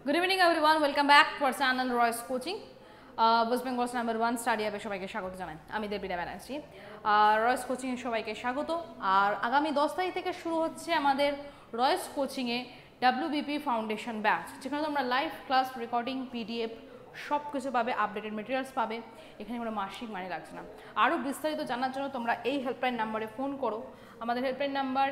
Good evening everyone, welcome back to our channel Royce Coaching. West Bengal's #1 study অ্যাপে সবাইকে স্বাগত জানাই। আমি দেবীরা ব্যানার্জি। রয়েস কোচিং এ সবাইকে স্বাগত। আর আগামী 10 তারিখ থেকে শুরু হচ্ছে আমাদের রয়েস কোচিং এ WBP ফাউন্ডেশন ব্যাচ, যেখানে তোমরা লাইভ ক্লাস রেকর্ডিং PDF সব কিছু পাবে, আপডেটেড মেটেরিয়ালস পাবে। এখানে কোনো মাসিক মানে লাগছে না। আরও বিস্তারিত জানার জন্য তোমরা এই হেল্পলাইন নাম্বারে ফোন করো। আমাদের হেল্পলাইন নাম্বার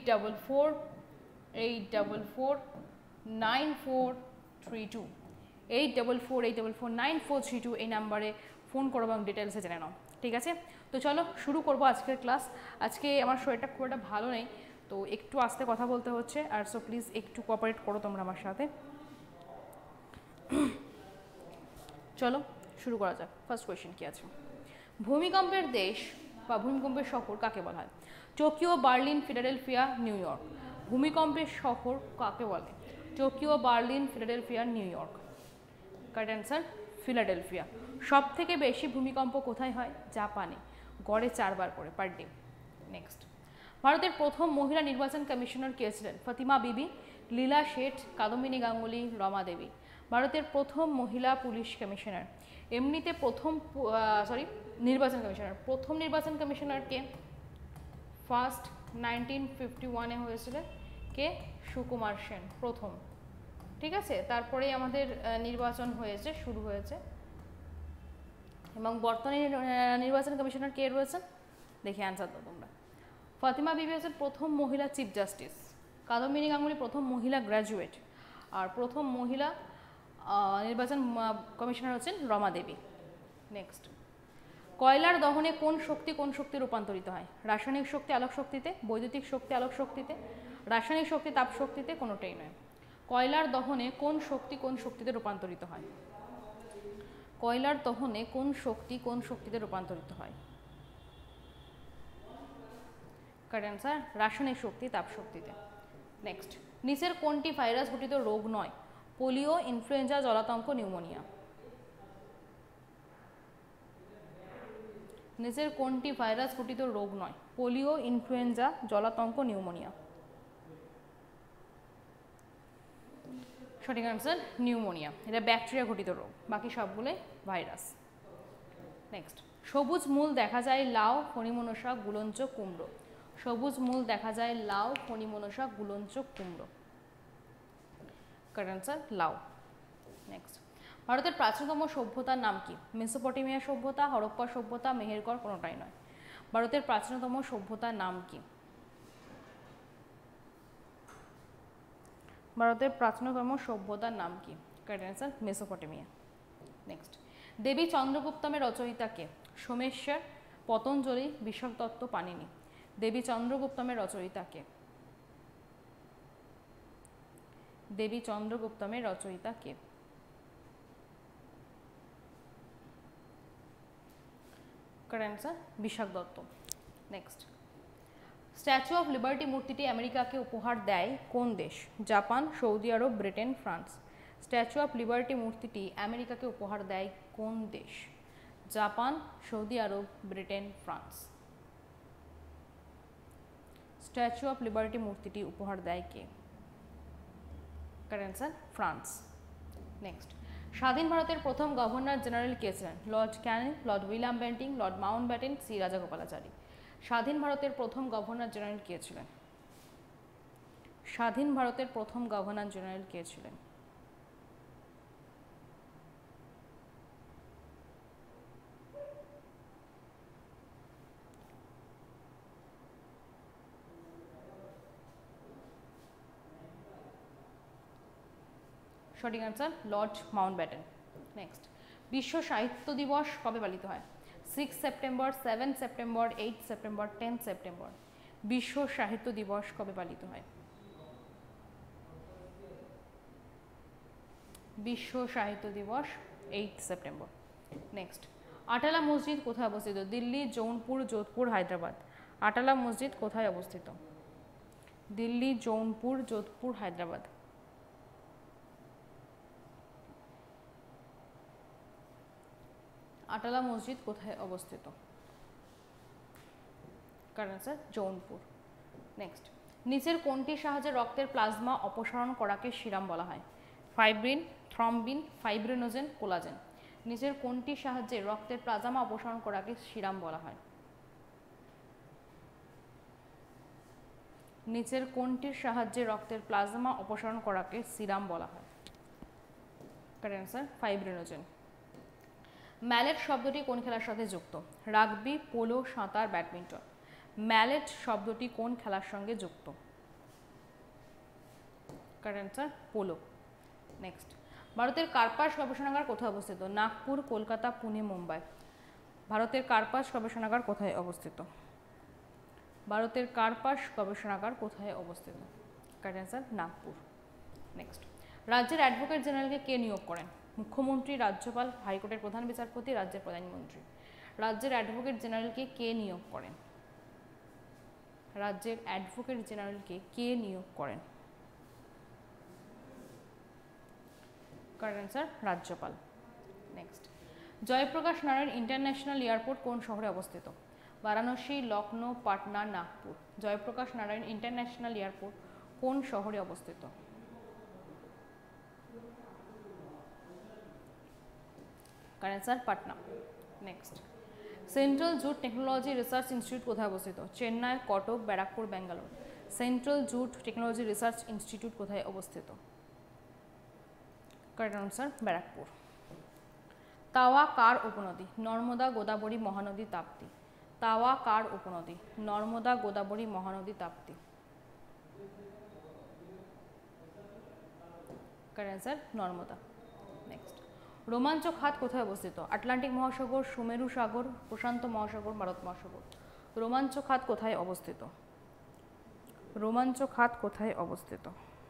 8449432 8449432 এই নাম্বারে ফোন করো এবং ডিটেলসে জেনে নাও, ঠিক আছে? তো চলো শুরু করবো আজকের ক্লাস। আজকে আমার শরীরটা খুব একটা ভালো নেই, তো একটু আস্তে কথা বলতে হচ্ছে, আর সো প্লিজ একটু কোঅপারেট করো তোমরা আমার সাথে। চলো শুরু করা যাক। ফার্স্ট কোয়েশ্চেন কি আছে? ভূমিকম্পের দেশ বা ভূমিকম্পের শহর কাকে বলা হয়? Tokyo, Berlin, Philadelphia, New York. ভূমিকম্পের শহর কাকে বলে? Tokyo, Berlin, Philadelphia, New York. Correct answer Philadelphia. সব থেকে বেশি ভূমিকম্প কোথায় হয়? জাপানে, গড়ে 4 বার করে পার ডে। নেক্সট, ভারতের প্রথম মহিলা নির্বাচন কমিশনার কে ছিলেন? ফাতিমা বিবি, লীলা শেঠ, কাদম্বিনী গাঙ্গুলি, রমা দেবী। ভারতের প্রথম মহিলা পুলিশ কমিশনার, এমনিতে প্রথম নির্বাচন কমিশনার কে? ফার্স্ট 1951-এ হয়েছিল কে? সুকুমার সেন প্রথম, ঠিক আছে? তারপরেই আমাদের নির্বাচন হয়েছে, শুরু হয়েছে। এবং বর্তমানে নির্বাচন কমিশনার কে রয়েছেন? দেখে অ্যান্সার দাও তোমরা। ফাতিমা বিবি হচ্ছেন প্রথম মহিলা চিফ জাস্টিস, কাদম্বিনী গাঙ্গুলি প্রথম মহিলা গ্র্যাজুয়েট, আর প্রথম মহিলা নির্বাচন কমিশনার হচ্ছেন রমা দেবী। নেক্সট, কয়লার দহনে কোন শক্তি রূপান্তরিত হয়? রাসায়নিক শক্তি আলোক শক্তিতে, বৈদ্যুতিক শক্তি আলোক শক্তিতে, রাসায়নিক শক্তি তাপ শক্তিতে, কোনোটাই নয়। কয়লার দহনে কোন শক্তিতে রূপান্তরিত হয়? কয়লার দহনে কোন শক্তিতে রূপান্তরিত হয়? কারেক্ট অ্যান্সার রাসায়নিক শক্তি তাপ শক্তিতে। নেক্সট, নিচের কোনটি ভাইরাস ঘটিত রোগ নয়? পোলিও, ইনফ্লুয়েঞ্জা, জলাতঙ্ক, নিউমোনিয়া। নিচের কোনটি ভাইরাস ঘটিত রোগ নয়? পোলিও, ইনফ্লুয়েঞ্জা, জলাতঙ্ক, নিউমোনিয়া। সঠিক আনসার নিউমোনিয়া। এটা ব্যাকটেরিয়া ঘটিত রোগ, বাকি সবগুলোই ভাইরাস। নেক্সট, সবুজ মূল দেখা যায় লাউ, ফণিমনসা, গুলঞ্চ, কুমড়ো। সবুজ মূল দেখা যায় লাউ, ফণিমনসা, গুলঞ্চ, কুমড়ো। কারেক্ট আনসার লাউ। নেক্সট, ভারতের প্রাচীনতম সভ্যতার নাম কি? মেসোপটেমিয়া সভ্যতা, হরপ্পা সভ্যতা, মেহেরগড়, কোনোটাই নয়। ভারতের প্রাচীনতম সভ্যতার নাম কি? ভারতের প্রাচীনতম সভ্যতার নাম কি? Correct answer Mesopotamia. Next, Devi চন্দ্রগুপ্তমের রচয়িতা কে? সোমেশ্বর, পতঞ্জলি, বিশাখদত্ত, পাণিনি। দেবী চন্দ্রগুপ্তমের রচয়িতা কে? দেবী চন্দ্রগুপ্তমের রচয়িতা কে? Correct answer Vishakhadatta. Next, Statue of Liberty মূর্তিটি আমেরিকাকে উপহার দেয় কোন দেশ? জাপান, সৌদি আরব, Britain, France. Statue of Liberty মূর্তিটি আমেরিকাকে উপহার দেয় কোন দেশ? জাপান, সৌদি আরব, Britain, France. Statue of Liberty মূর্তিটি উপহার দেয় কে? Correct answer France. নেক্সট, স্বাধীন ভারতের প্রথম গভর্নর জেনারেল কে ছিলেন? Lord Canning, lord William Bentinck, lord Mountbatten, C Rajagopalachari. স্বাধীন ভারতের প্রথম গভর্নর জেনারেল কে ছিলেন? স্বাধীন ভারতের প্রথম গভর্নর জেনারেল কে ছিলেন? সঠিক আনসার লর্ড মাউন্টব্যাটেন। নেক্সট, বিশ্ব সাহিত্য দিবস কবে পালিত হয়? 6 সেপ্টেম্বর, 7 সেপ্টেম্বর, 8 সেপ্টেম্বর, 10 সেপ্টেম্বর। বিশ্ব সাহিত্য দিবস কবে পালিত হয়? বিশ্ব সাহিত্য দিবস 8 সেপ্টেম্বর। নেক্সট, আটালা মসজিদ কোথায় অবস্থিত? দিল্লি, জৌনপুর, যোধপুর, হায়দ্রাবাদ। আটালা মসজিদ কোথায় অবস্থিত? দিল্লি, জৌনপুর, যোধপুর, হায়দ্রাবাদ। আটালা মসজিদ কোথায় অবস্থিত? কারণ আছে জৌনপুর। নেক্সট, নিচের কোনটির সাহায্যে রক্তের প্লাজমা অপসারণ করাকে সিরাম বলা হয়? Fibrin, thrombin, fibrinogen, collagen. নিচের কোনটির সাহায্যে রক্তের প্লাজমা অপসারণ করাকে সিরাম বলা হয়? নিচের কোনটির সাহায্যে রক্তের প্লাজমা অপসারণ করাকে সিরাম বলা হয়? Correct answer fibrinogen. ম্যালেট শব্দটি কোন খেলার সাথে যুক্ত? রাগবি, পোলো, সাঁতার, ব্যাডমিন্টন। ম্যালেট শব্দটি কোন খেলার সঙ্গে যুক্ত? Correct answer polo. নেক্সট, ভারতের কার্পাস গবেষণাগার কোথায় অবস্থিত? নাগপুর, কলকাতা, পুনে, মুম্বাই। ভারতের কার্পাস গবেষণাগার কোথায় অবস্থিত? ভারতের কার্পাস গবেষণাগার কোথায় অবস্থিত? Correct answer Nagpur. নেক্সট, রাজ্যের অ্যাডভোকেট জেনারেলকে কে নিয়োগ করেন? মুখ্যমন্ত্রী, রাজ্যপাল, হাইকোর্টের প্রধান বিচারপতি, রাজ্যের প্রধানমন্ত্রী। রাজ্যের অ্যাডভোকেট জেনারেলকে কে নিয়োগ করেন? রাজ্যের অ্যাডভোকেট জেনারেলকে কে নিয়োগ করেন? কারেক্ট অ্যান্সার রাজ্যপাল। Next, Jayaprakash Narayan international airport কোন শহরে অবস্থিত? বারাণসী, লখনৌ, পাটনা, নাগপুর। জয়প্রকাশ নারায়ণ ইন্টারন্যাশনাল এয়ারপোর্ট কোন শহরে অবস্থিত? Correct answer Patna. Next, central jute technology research institute কোথায় অবস্থিত? Chennai, Cuttack, Barrackpore, Bangalore. Central jute technology research institute কোথায় অবস্থিত? Correct answer Barrackpore. তাওয়া কার উপনদী? নর্মদা, গোদাবরী, মহানদী, তাপ্তি। তাওয়া কার উপনদী? Narmada, Godavari, Mahanadi, Tapti. Correct answer Narmada. Next, রোমাঞ্চক খাত কোথায় অবস্থিত? আটলান্টিক মহাসাগর, সুমেরু সাগর, প্রশান্ত মহাসাগর, ভারত মহাসাগর। রোমাঞ্চক খাত কোথায় অবস্থিত? রোমাঞ্চক খাত কোথায় অবস্থিত?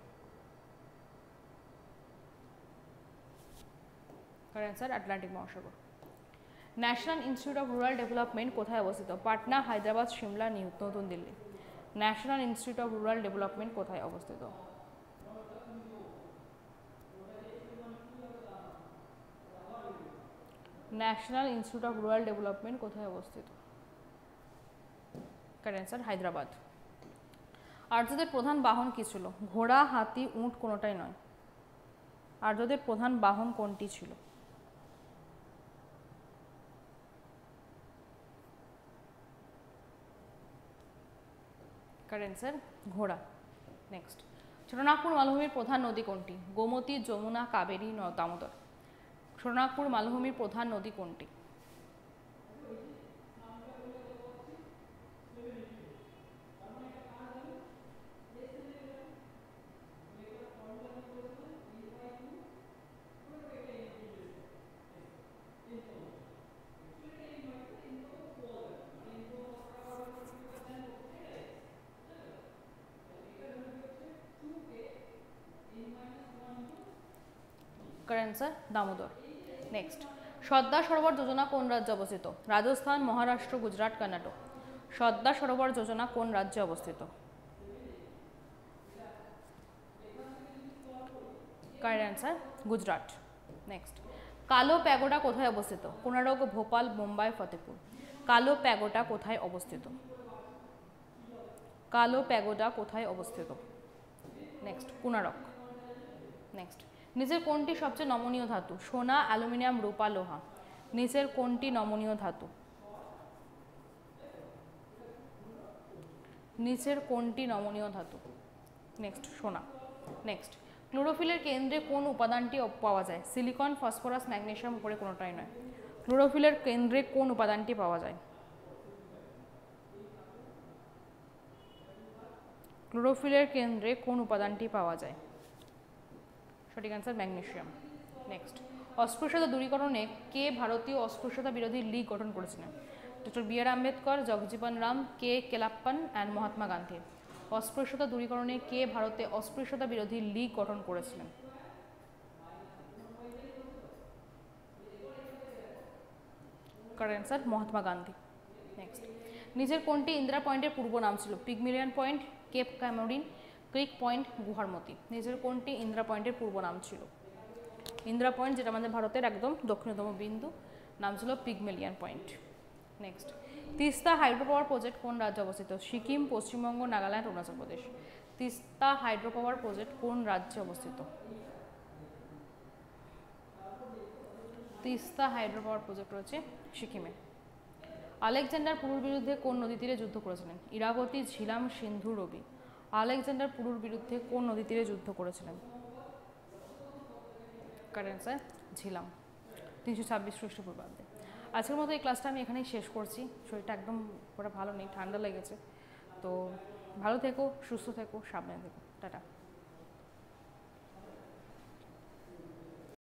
কারেক্ট অ্যান্সার আটলান্টিক মহাসাগর। National institute of rural development কোথায় অবস্থিত? পাটনা, হায়দ্রাবাদ, সিমলা, নতুন Delhi. National institute of rural development কোথায় অবস্থিত? National institute of rural development কোথায় অবস্থিত? Correct answer Hyderabad. আর্যদের প্রধান বাহন কি ছিল? ঘোড়া, হাতি, উট কোনোটাই নয়। আর্যদের প্রধান বাহন কোনটি ছিল? কারেক্ট অ্যান্সার ঘোড়া। নেক্সট, ছোটনাগপুর মালভূমির প্রধান নদী কোনটি? গোমতী, যমুনা, কাবেরী, দামোদর। ছোটনাগপুর মালভূমির প্রধান নদী কোনটি? Correct answer Damodar. Next, Sardar Sarovar যোজনা কোন রাজ্যে অবস্থিত? রাজস্থান, মহারাষ্ট্র, গুজরাট, কর্ণাটক। সর্দার সরোবর যোজনা কোন রাজ্যে অবস্থিত? Correct answer Gujarat. নেক্সট, কালো প্যাগোডা কোথায় অবস্থিত? কোনারক, ভোপাল, মুম্বাই, ফতেপুর। কালো প্যাগোডা কোথায় অবস্থিত? কালো প্যাগোডা কোথায় অবস্থিত? নেক্সট, কোনারক। নেক্সট, নিচের কোনটি সবচেয়ে নমনীয় ধাতু? সোনা, অ্যালুমিনিয়াম, রূপা, লোহা। নিচের কোনটি নমনীয় ধাতু? নিচের কোনটি নমনীয় ধাতু? নেক্সট, সোনা। নেক্সট, ক্লোরোফিলের কেন্দ্রে কোন উপাদানটি পাওয়া যায়? সিলিকন, ফসফরাস, ম্যাগনেসিয়াম, উপরে কোনোটাই নয়। ক্লোরোফিলের কেন্দ্রে কোন উপাদানটি পাওয়া যায়? ক্লোরোফিলের কেন্দ্রে কোন উপাদানটি পাওয়া যায়? সঠিক অ্যান্সার ম্যাগনেসিয়াম। নেক্সট, অস্পৃশ্যতা দূরীকরণে কে ভারতীয় অস্পৃশ্যতা বিরোধী লীগ গঠন করেছিলেন? Doctor B R. Ambedkar, Jagjivan Ram, K Kelappan and Mahatma Gandhi. অস্পৃশ্যতা দূরীকরণে কে ভারতে অস্পৃশ্যতা বিরোধী লীগ গঠন করেছিলেন? Correct answer Mahatma Gandhi. Next, নিচের কোনটি ইন্দিরা পয়েন্টের পূর্ব নাম ছিল? Pygmalion point, cape Comorin, creek point, গুহারমতি। নিচের কোনটি ইন্দিরা পয়েন্টের পূর্ব নাম ছিল? ইন্দিরা পয়েন্ট, যেটা আমাদের ভারতের একদম দক্ষিণতম বিন্দু, নাম ছিল Pygmalion point. Next, Teesta hydro power project কোন রাজ্যে অবস্থিত? Sikkim, Paschimbanga, Nagaland, Arunachal Pradesh. Teesta hydro power project কোন রাজ্যে অবস্থিত? তিস্তা হাইড্রো পাওয়ার প্রজেক্ট রয়েছে সিকিমে। আলেকজান্ডার পুরুর বিরুদ্ধে কোন নদী তীরে যুদ্ধ করেছিলেন? ইরাবতী, ঝিলাম, সিন্ধু, রবি। আলেকজান্ডার পুরুর বিরুদ্ধে কোন নদী তীরে যুদ্ধ করেছিলেন? কারেক্ট অ্যান্সার ঝিলাম, 326 খ্রিস্টপূর্বাব্দে। আজকের মতো এই ক্লাসটা আমি এখানেই শেষ করছি। শরীরটা একদম পুরো ভালো নেই, ঠান্ডা লেগেছে। তো ভালো থেকো, সুস্থ থেকো, সাবধানে থেকো। টাটা।